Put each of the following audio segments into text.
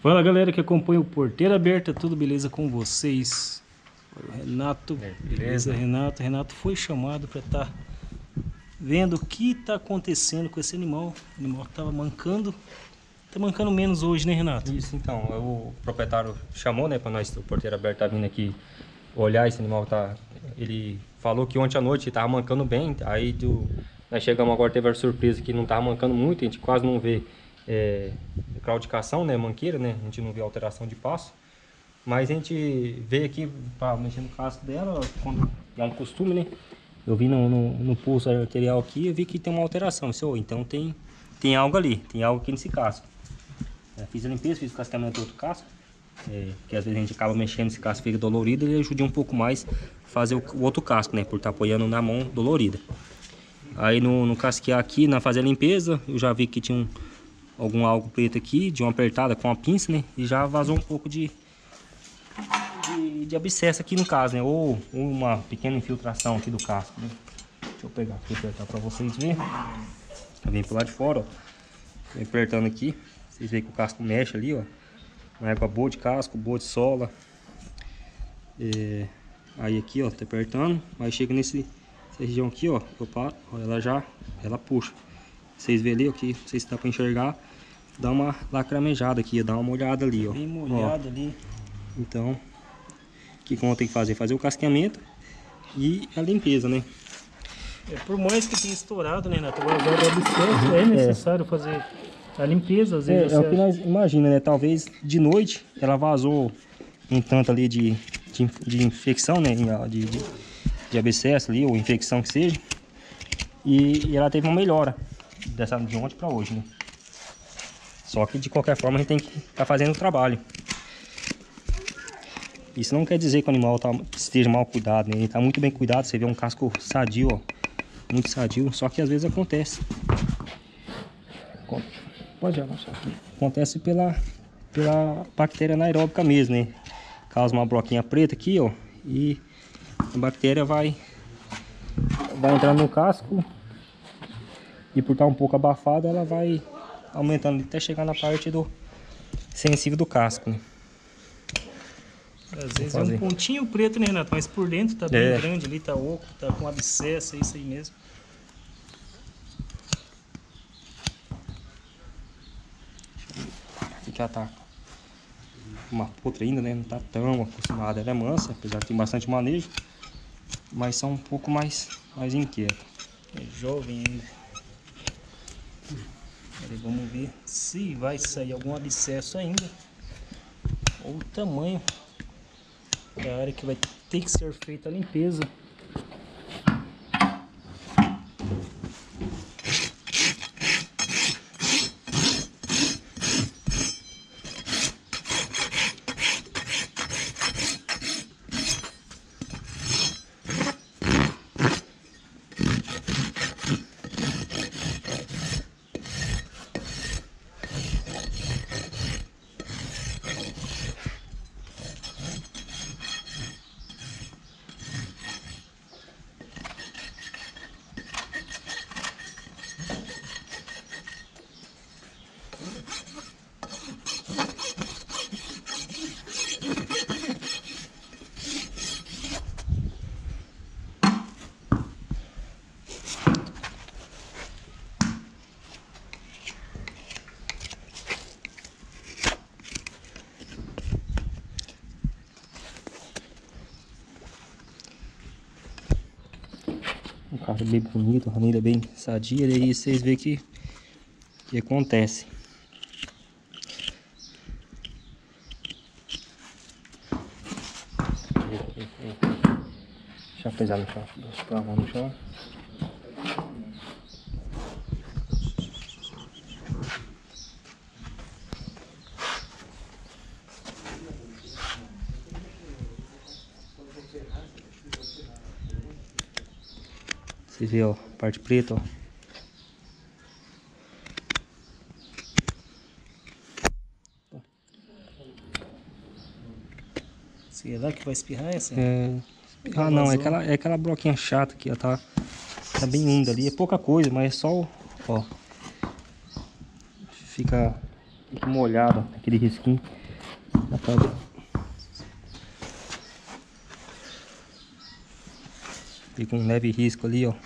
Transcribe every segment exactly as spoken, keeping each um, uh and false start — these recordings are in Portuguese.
Fala galera que acompanha o Porteira Aberta, tudo beleza com vocês? O Renato, É, beleza. beleza Renato, Renato foi chamado para estar tá vendo o que está acontecendo com esse animal. O animal estava mancando, tá mancando menos hoje, né, Renato? Isso, então, o proprietário chamou, né, para nós, o Porteira Aberta tá vindo aqui olhar esse animal, tá, ele falou que ontem à noite tava mancando bem, aí do, nós chegamos agora, teve a surpresa que não tava mancando muito, a gente quase não vê é, claudicação, né, manqueira, né, a gente não vê alteração de passo, mas a gente veio aqui para mexer no casco dela, quando é um costume, né, eu vi no, no, no pulso arterial aqui, eu vi que tem uma alteração, isso, então tem, tem algo ali, tem algo aqui nesse casco. Eu fiz a limpeza, fiz o cascamento do outro casco, é, que às vezes a gente acaba mexendo, esse casco fica dolorido, ele ajuda um pouco mais a fazer o, o outro casco, né, por estar apoiando na mão dolorida. Aí no, no casquear aqui, na fazer a limpeza, eu já vi que tinha um, algum algo preto aqui, de uma apertada com a pinça, né, e já vazou um pouco de, de, de abscesso aqui no caso, né, ou, ou uma pequena infiltração aqui do casco, né. Deixa eu pegar aqui, apertar para vocês verem. Vem pro lado de fora, ó, vem apertando aqui. Vocês veem que o casco mexe ali, ó. Uma égua boa de casco, boa de sola. É, aí aqui, ó, tá apertando. Aí chega nesse, nessa região aqui, ó. Opa, ela já, ela puxa. Vocês veem ali, ó, que não sei se dá pra enxergar. Dá uma lacramejada aqui, dá uma molhada ali, ó. Bem molhado ó. ali. Então, o que eu tenho que fazer? Fazer o casqueamento e a limpeza, né? É, por mais que tenha estourado, né, Renato? Agora o abscesso é necessário é. fazer a limpeza, às vezes. É, é o que nós imagina, né? Talvez de noite ela vazou um tanto ali de, de, de infecção, né? De, de, de abscesso ali, ou infecção que seja. E, e ela teve uma melhora dessa de ontem para hoje, né? Só que de qualquer forma a gente tem que estar tá fazendo o trabalho. Isso não quer dizer que o animal tá, esteja mal cuidado, né? Ele está muito bem cuidado. Você vê um casco sadio, ó. Muito sadio, só que às vezes acontece. Pode abaixar aqui. Acontece pela, pela bactéria anaeróbica mesmo, né? Causa uma broquinha preta aqui, ó. E a bactéria vai, vai entrando no casco. E por estar um pouco abafada, ela vai aumentando até chegar na parte do sensível do casco, né? Às vezes é um pontinho preto, né, Renato? Mas por dentro tá bem é. grande ali, tá oco, tá com abscesso, é isso aí mesmo. Aqui ela tá uma putra ainda, né? Não tá tão acostumada. Ela é mansa, apesar de ter bastante manejo, mas são um pouco mais, mais inquieta. É jovem ainda. Aí vamos ver se vai sair algum abscesso ainda, ou o tamanho da área que vai ter que ser feita a limpeza. Um carro bem bonito, a família bem sadia, e aí vocês veem que, que acontece. Deixa eu pesar no chão, deixa eu mão no chão. Vocês veem, ó, parte preta, ó. Será que vai espirrar essa? É... Ah, não, é aquela, é aquela broquinha chata aqui, ó, tá, tá bem úmida ali. É pouca coisa, mas é só o, ó, fica Fica molhado, ó, aquele risquinho. Dá pra ver. Fica um leve risco ali, ó.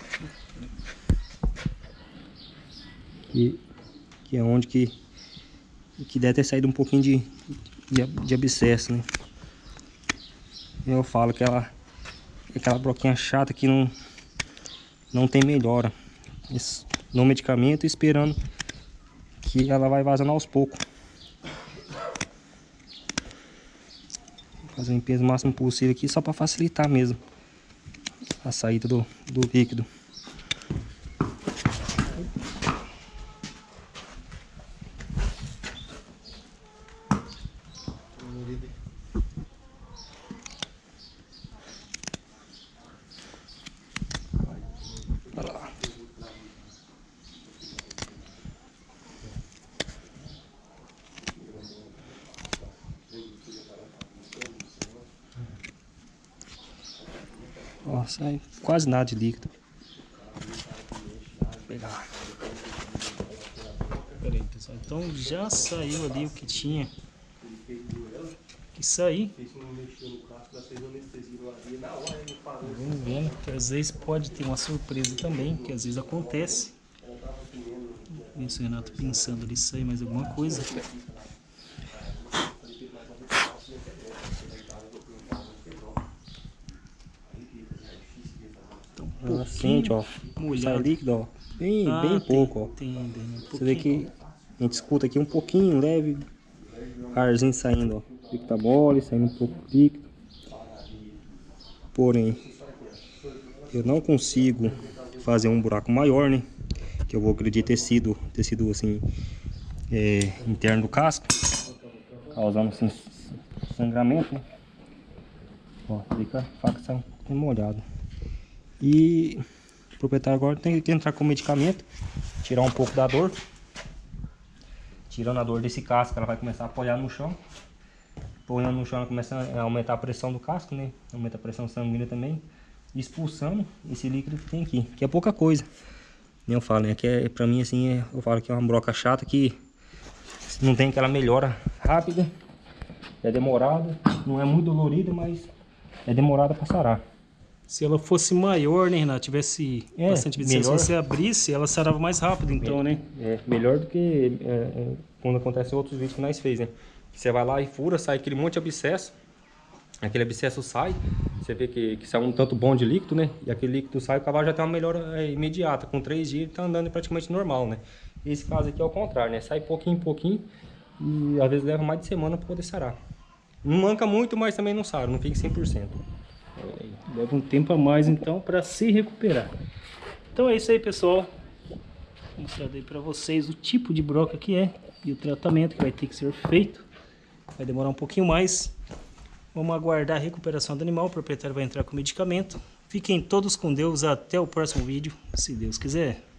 Que, que é onde que, que deve ter saído um pouquinho de, de, de abscesso, né? Eu falo que ela, aquela broquinha chata que não, não tem melhora. Isso, no medicamento, esperando que ela vai vazando aos poucos. Vou fazer a limpeza o máximo possível aqui, só para facilitar mesmo a saída do, do líquido. Olha lá. Ó, sai quase nada de líquido. Vou pegar. Pera aí, pessoal. Então já saiu ali o que tinha que sair. Vamos vendo que às vezes pode ter uma surpresa também, que às vezes acontece. Isso, Renato pensando ali, sair mais alguma coisa. Ela sente, ó, sai líquido, ó, bem, Ah, bem tem, pouco, ó. tem ainda, né? Um Você vê que a gente escuta aqui um pouquinho leve, arzinho saindo, ó. O líquido tá mole, saindo um pouco líquido. Porém, eu não consigo fazer um buraco maior, né? Que eu vou acreditar ter sido, ter sido assim, é, interno do casco, causando assim, sangramento, né? Ó, fica a faca sai um pouquinho molhada. E o proprietário agora tem que entrar com o medicamento, tirar um pouco da dor. Tirando a dor desse casco, ela vai começar a apoiar no chão. Apoiando no chão, ela começa a aumentar a pressão do casco, né? Aumenta a pressão sanguínea também. Expulsando esse líquido que tem aqui, que é pouca coisa. Nem eu falo, né? Que é, pra mim, assim, é, eu falo que é uma broca chata que não tem aquela melhora rápida. É demorada, não é muito dolorida, mas é demorada para sarar. Se ela fosse maior, né, Renato, tivesse É, bastante medicina, se melhor. você abrisse, ela sarava mais rápido, então, né? É melhor do que é, é, quando acontece outros vídeos que nós fez, né? Que você vai lá e fura, sai aquele monte de abscesso. Aquele abscesso sai, você vê que, que sai um tanto bom de líquido, né? E aquele líquido sai, o cavalo já tem uma melhora é, imediata. Com três dias ele tá andando praticamente normal, né? Esse caso aqui é o contrário, né? Sai pouquinho em pouquinho e às vezes leva mais de semana para poder sarar. Não manca muito, mas também não sara, não fica cem por cento. Leva um tempo a mais, então, para se recuperar. Então é isso aí, pessoal. Vou mostrar aí para vocês o tipo de broca que é e o tratamento que vai ter que ser feito. Vai demorar um pouquinho mais. Vamos aguardar a recuperação do animal. O proprietário vai entrar com o medicamento. Fiquem todos com Deus. Até o próximo vídeo, se Deus quiser.